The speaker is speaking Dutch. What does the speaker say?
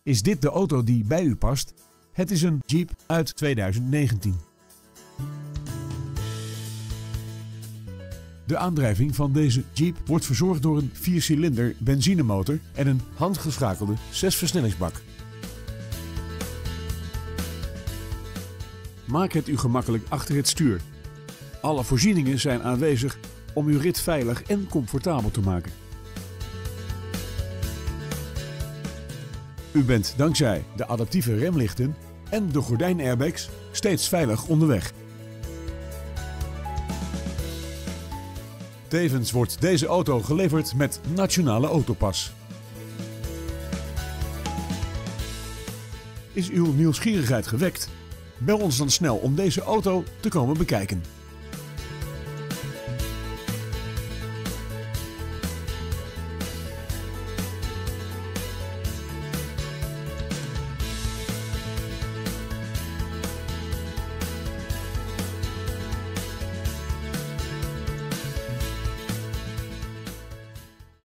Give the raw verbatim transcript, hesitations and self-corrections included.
Is dit de auto die bij u past? Het is een Jeep uit tweeduizend negentien. De aandrijving van deze Jeep wordt verzorgd door een viercilinder benzinemotor en een handgeschakelde zesversnellingsbak. Maak het u gemakkelijk achter het stuur. Alle voorzieningen zijn aanwezig om uw rit veilig en comfortabel te maken. U bent dankzij de adaptieve remlichten en de gordijnairbags steeds veilig onderweg. Tevens wordt deze auto geleverd met Nationale Autopas. Is uw nieuwsgierigheid gewekt? Bel ons dan snel om deze auto te komen bekijken.